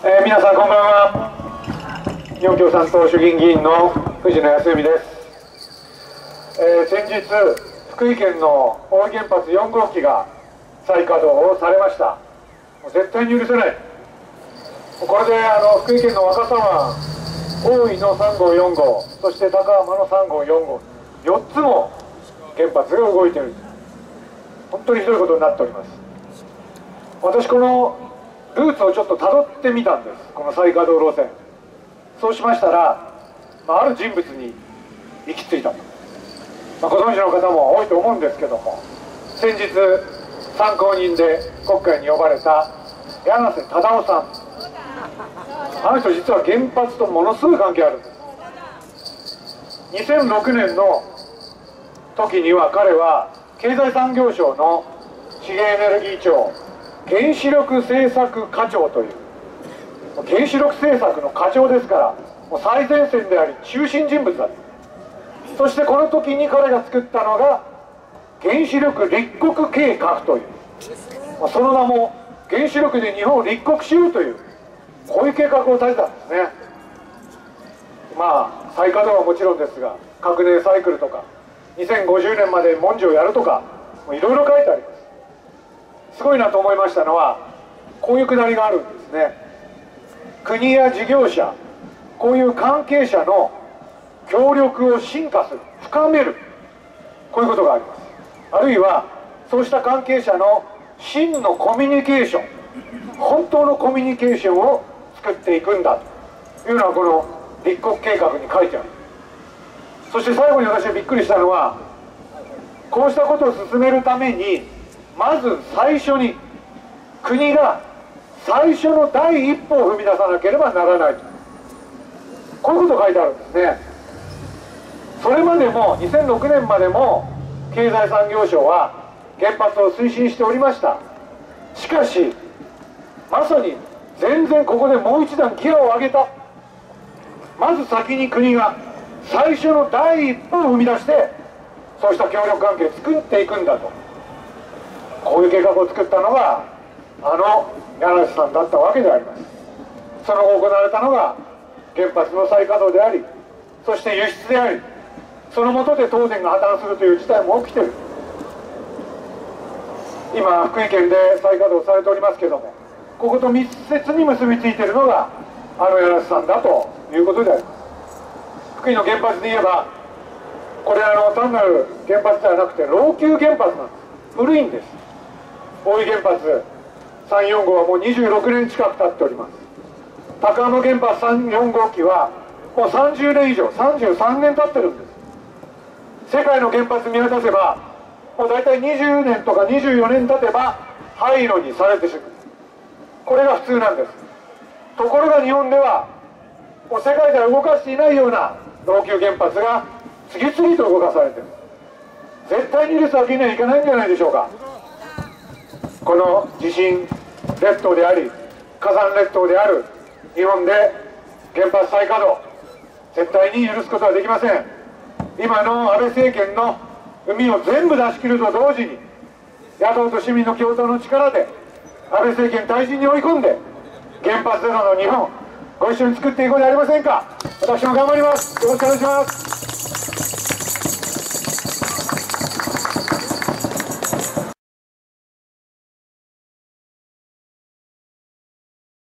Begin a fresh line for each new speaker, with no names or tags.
皆さんこんばんは。日本共産党衆議院議員の藤野康文です。先日福井県の大井原発4号機が再稼働をされました。もう絶対に許せない。これで福井県の若狭湾、大井の3号4号、そして高浜の3号4号、4つも原発が動いている。本当にひどいことになっております。私このルーツをちょっとたどってみたんです、この再稼働路線。そうしましたら、ある人物に行き着いたと、ご存知の方も多いと思うんですけども、先日参考人で国会に呼ばれた柳瀬忠夫さん。あの人実は原発とものすごい関係あるんです。2006年の時には彼は経済産業省の資源エネルギー庁原子力政策課長という、原子力政策の課長ですから、もう最前線であり中心人物だ。そしてこの時に彼が作ったのが原子力立国計画という、その名も原子力で日本を立国しようという、こういう計画を立てたんですね。再稼働はもちろんですが、核燃サイクルとか2050年まで文字をやるとか、いろいろ書いてあります。すごいなと思いましたのは、こういうくだりがあるんですね。国や事業者、こういう関係者の協力を深化する、深める、こういうことがあります。あるいはそうした関係者の真のコミュニケーション、本当のコミュニケーションを作っていくんだというのは、この立国計画に書いてある。そして最後に私がびっくりしたのは、こうしたことを進めるために、まず最初に国が最初の第一歩を踏み出さなければならないと、こういうことが書いてあるんですね。それまでも2006年までも経済産業省は原発を推進しておりました。しかしまさに全然ここでもう一段ギアを上げた。まず先に国が最初の第一歩を踏み出して、そうした協力関係を作っていくんだと、こういう計画を作ったのが柳瀬さんだったわけであります。その後行われたのが原発の再稼働であり、そして輸出であり、その下で東電が破綻するという事態も起きている。今福井県で再稼働されておりますけども、ここと密接に結びついているのが柳瀬さんだということであります。福井の原発で言えば、これ単なる原発ではなくて老朽原発なんです。古いんです。大井原発3、4号はもう26年近く経っております。高浜原発3、4号機はもう30年以上、33年経ってるんです。世界の原発見渡せば、もう大体20年とか24年経てば廃炉にされてしまう。これが普通なんです。ところが日本ではもう世界では動かしていないような老朽原発が次々と動かされている。絶対に許すわけにはいかないんじゃないでしょうか。この地震列島であり火山列島である日本で原発再稼働、絶対に許すことはできません。今の安倍政権の海を全部出し切ると同時に、野党と市民の共闘の力で安倍政権退陣に追い込んで、原発ゼロの日本、ご一緒に作っていこうではありませんか。私も頑張ります。よろしくお願いします。